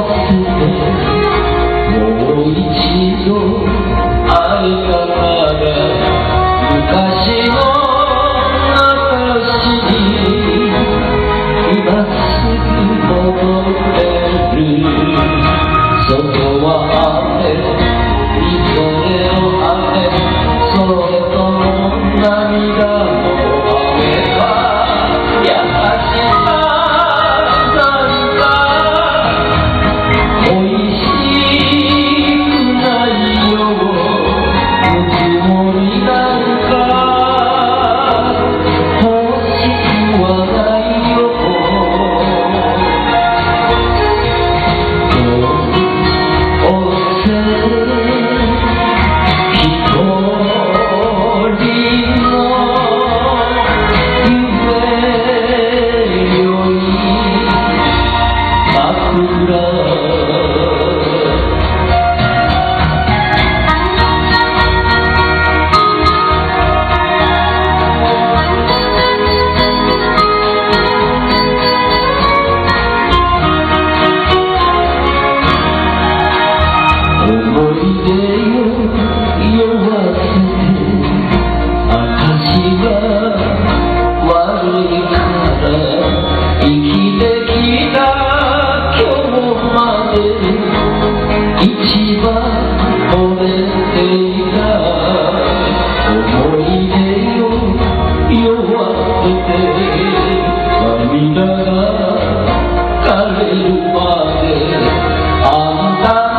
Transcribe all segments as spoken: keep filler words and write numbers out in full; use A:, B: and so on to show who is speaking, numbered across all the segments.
A: もう一度会いたがら昔の私に今すぐ戻ってる。外は雨、みぞれの雨、それとも涙の雨か、優しさなんか恋しくないよ、ぬくもりなんか欲しくはないよ。どうせ一人の夢より枕思い出を酔わせて私は悪いから生きてきた今日まで一番惚れていた思い出を酔わせて涙が枯れるまであんた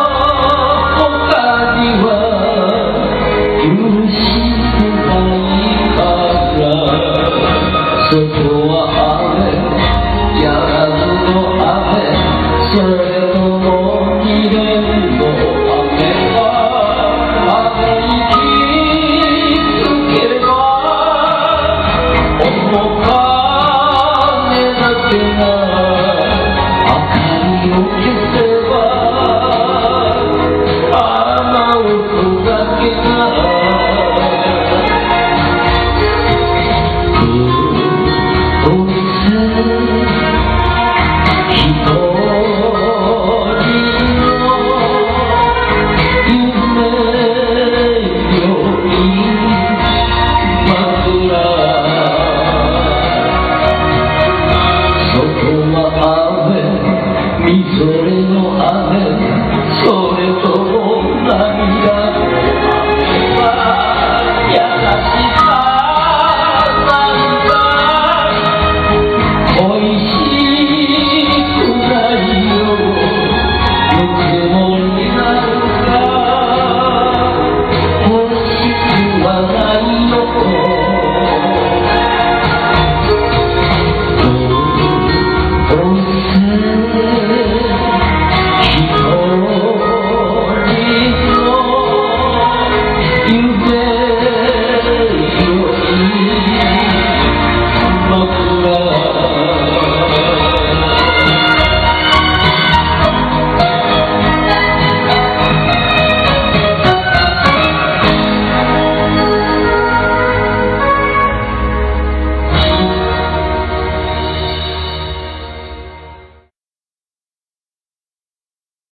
A: 外は雨、やらずの雨、それとも未練の雨は雨に気づければ面影だけが明かりを消せばあの音だけがみぞれの雨、それとも涙の雨は優しさなんだ恋しくないよ、ぬくもり